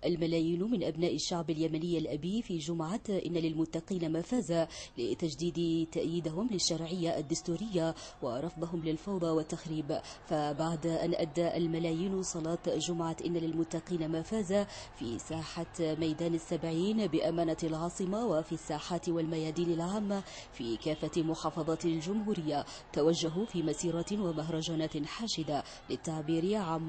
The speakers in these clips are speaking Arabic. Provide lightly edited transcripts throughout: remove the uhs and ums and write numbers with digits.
الملايين من أبناء الشعب اليمني الأبي في جمعة إن للمتقين مفازا لتجديد تأييدهم للشرعية الدستورية ورفضهم للفوضى والتخريب. فبعد أن أدى الملايين صلاة جمعة إن للمتقين مفازا في ساحة ميدان السبعين بأمانة العاصمة وفي الساحات والميادين العامة في كافة محافظات الجمهورية، توجهوا في مسيرات ومهرجانات حاشدة للتعبير عن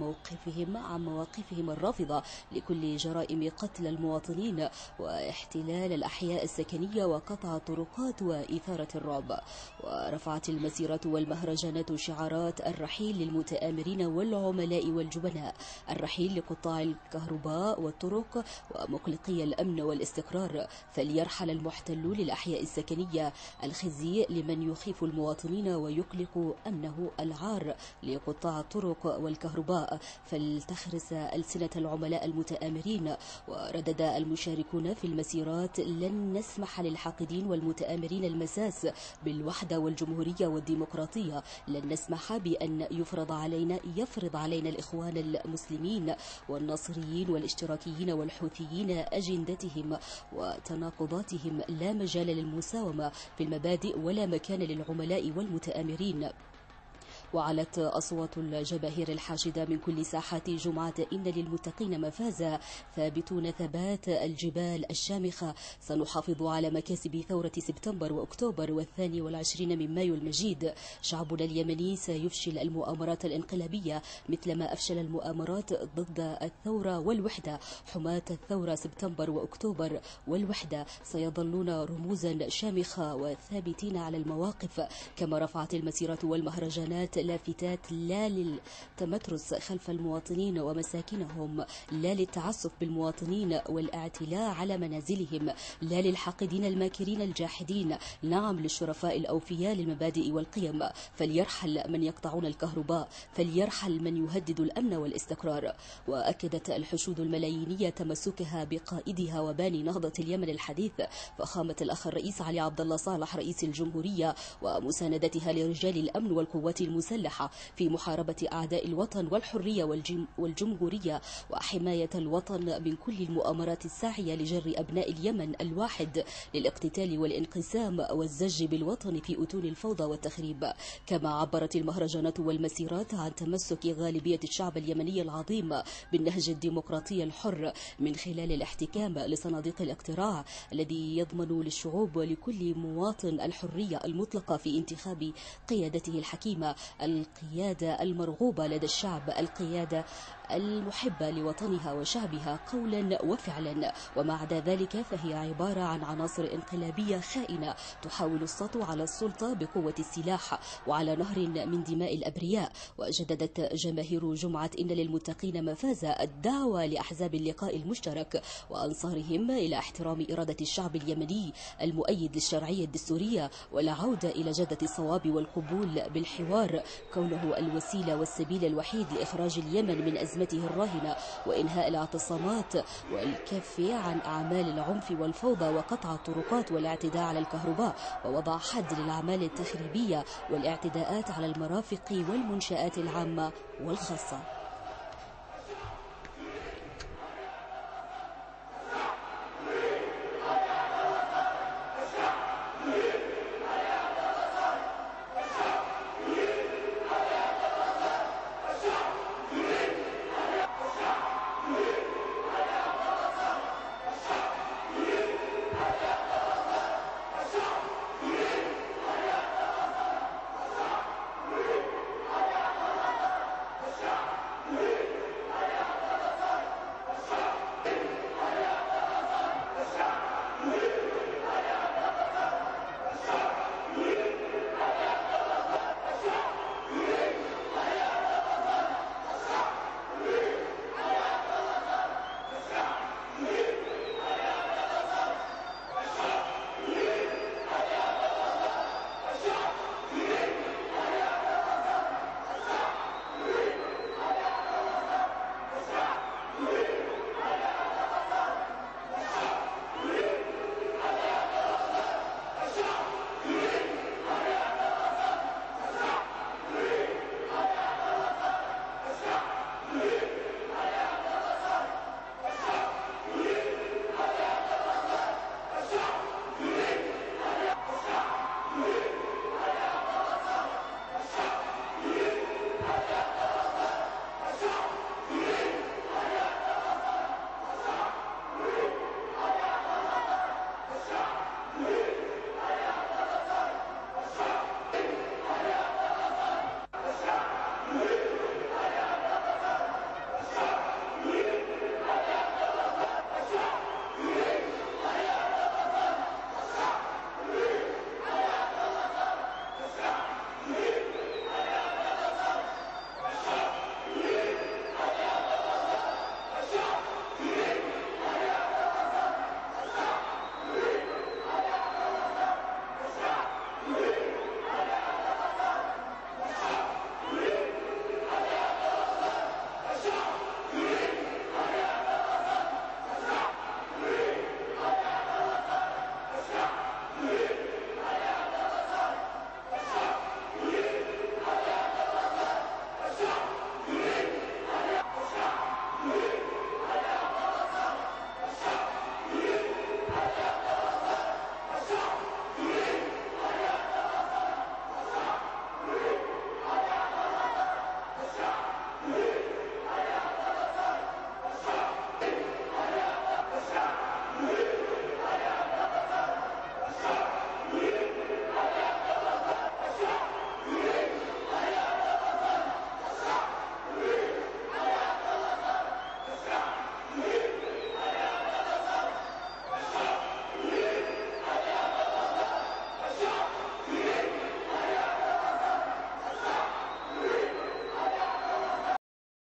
مواقفهم الرافضة لكل جرائم قتل المواطنين واحتلال الأحياء السكنية وقطع الطرقات وإثارة الرعب. ورفعت المسيرات والمهرجانات شعارات الرحيل للمتآمرين والعملاء والجبناء، الرحيل لقطاع الكهرباء والطرق ومقلقي الأمن والاستقرار، فليرحل المحتل للأحياء السكنية، الخزي لمن يخيف المواطنين ويقلق أمنه، العار لقطاع الطرق والكهرباء، فلتخرس ألسنة العملاء المتآمرين. وردد المشاركون في المسيرات: لن نسمح للحاقدين والمتآمرين المساس بالوحدة والجمهورية والديمقراطية، لن نسمح بأن يفرض علينا الإخوان المسلمين والناصريين والاشتراكيين والحوثيين أجندتهم وتناقضاتهم، لا مجال للمساومة في المبادئ ولا مكان للعملاء والمتآمرين. وعلت أصوات الجماهير الحاشدة من كل ساحات جمعة إن للمتقين مفازا، ثابتون ثبات الجبال الشامخة: سنحافظ على مكاسب ثورة سبتمبر وأكتوبر و22 من مايو المجيد. شعبنا اليمني سيفشل المؤامرات الانقلابية مثلما أفشل المؤامرات ضد الثورة والوحدة. حماة الثورة سبتمبر وأكتوبر والوحدة سيظلون رموزا شامخة وثابتين على المواقف. كما رفعت المسيرات والمهرجانات لافتات لا للتمترس خلف المواطنين ومساكنهم، لا للتعسف بالمواطنين والاعتلاء على منازلهم، لا للحاقدين الماكرين الجاحدين، نعم للشرفاء الأوفياء للمبادئ والقيم. فليرحل من يقطعون الكهرباء، فليرحل من يهدد الأمن والاستقرار. وأكدت الحشود الملايينية تمسكها بقائدها وباني نهضة اليمن الحديث فخامة الأخ الرئيس علي عبد الله صالح رئيس الجمهورية، ومساندتها لرجال الأمن والقوات المسلحة في محاربة أعداء الوطن والحرية والجمهورية وحماية الوطن من كل المؤامرات الساعية لجر أبناء اليمن الواحد للاقتتال والانقسام والزج بالوطن في أتون الفوضى والتخريب. كما عبرت المهرجانات والمسيرات عن تمسك غالبية الشعب اليمني العظيم بالنهج الديمقراطي الحر من خلال الاحتكام لصناديق الاقتراع الذي يضمن للشعوب ولكل مواطن الحرية المطلقة في انتخاب قيادته الحكيمة، القيادة المرغوبة لدى الشعب، القيادة المحبة لوطنها وشعبها قولا وفعلا. وما عدا ذلك فهي عبارة عن عناصر انقلابية خائنة تحاول السطو على السلطة بقوة السلاح وعلى نهر من دماء الأبرياء. وجددت جماهير جمعة إن للمتقين مفازا الدعوة لأحزاب اللقاء المشترك وأنصارهم إلى احترام إرادة الشعب اليمني المؤيد للشرعية الدستورية والعودة إلى جدة الصواب والقبول بالحوار، كونه الوسيلة والسبيل الوحيد لإخراج اليمن من أزمته الراهنة وإنهاء الاعتصامات والكف عن أعمال العنف والفوضى وقطع الطرقات والاعتداء على الكهرباء ووضع حد للأعمال التخريبية والاعتداءات على المرافق والمنشآت العامة والخاصة.